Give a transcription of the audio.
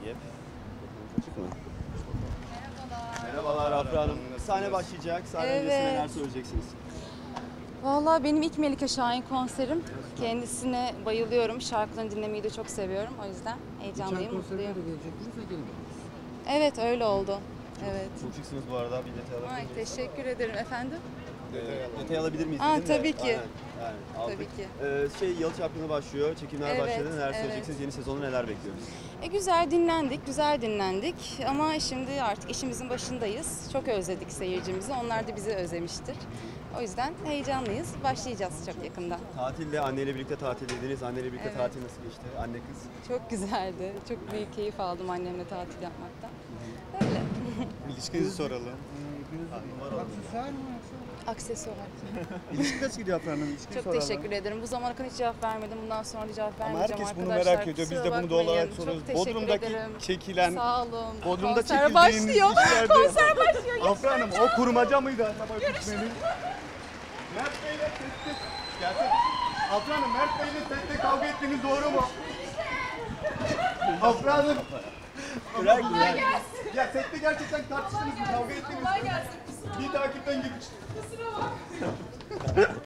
Yep. Açık mı? Merhabalar. Merhabalar Afra Hanım. Sahne başlayacak. Sahne öncesinde Evet. neler söyleyeceksiniz? Valla benim ilk Melike Şahin konserim. Kendisine bayılıyorum. Şarkılarını dinlemeyi de çok seviyorum. O yüzden heyecanlıyım, mutluyum. Evet, öyle oldu. Evet. Çok şıksınız bu arada. Bir detay alabilir Ay, miyiz? teşekkür ederim efendim. Detay alabilir miyiz? Aa, dedim de. tabii ki. Aynen, aldık. Tabii ki. Yalı Çapkını başlıyor. Çekimler Evet, başladı. Neler evet. söyleyeceksiniz? Yeni sezonu neler bekliyoruz? Güzel dinlendik, güzel dinlendik. Ama şimdi artık işimizin başındayız. Çok özledik seyircimizi. Onlar da bizi özlemiştir. O yüzden heyecanlıyız. Başlayacağız çok yakında. Tatilde anneyle birlikte tatildeydiniz. Anneyle birlikte Evet. tatil nasıl geçti? Anne kız. Çok güzeldi. Çok büyük keyif aldım annemle tatil yapmaktan. Öyle. İlişkinizi soralım. Aksesuar. İlişki nasıl gidiyor Afra Hanım? İlişkiyi Çok soralım. teşekkür ederim. Bu zamana kadar hiç cevap vermedim. Bundan sonra da cevap Ama vermeyeceğim herkes bunu arkadaşlar. merak ediyor. Biz Kusura de bunu doğal olarak bakmayın. soruyoruz. Çok teşekkür Bodrum'daki ederim. çekilen, Sağ olun. Bodrum'da Konser çekildiğiniz başlıyor. işlerde... Konser başlıyor. Afra Hanım o kurmaca mıydı acaba gitmenin? Mert Bey'le sette... Gelsene. Afra Hanım Mert Bey'le sette kavga ettiğiniz doğru mu? Afra Hanım. Kolay Ya sette gerçekten tartıştınız mı? Kavga ettiniz mi? Bir takipten gidin.